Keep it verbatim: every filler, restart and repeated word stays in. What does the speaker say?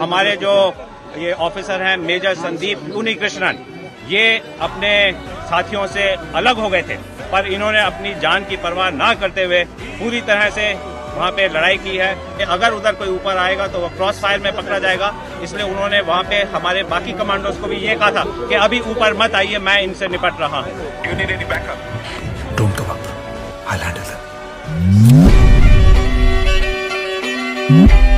हमारे जो ये ऑफिसर हैं मेजर संदीप उन्नीकृष्णन, ये अपने साथियों से अलग हो गए थे, पर इन्होंने अपनी जान की परवाह ना करते हुए पूरी तरह से वहाँ पे लड़ाई की है कि अगर उधर कोई ऊपर आएगा तो वो क्रॉस फायर में पकड़ा जाएगा। इसलिए उन्होंने वहाँ पे हमारे बाकी कमांडोज को भी ये कहा था कि अभी ऊपर मत आइए, मैं इनसे निपट रहा हूँ। You need any backup? Don't come up. I'll handle them.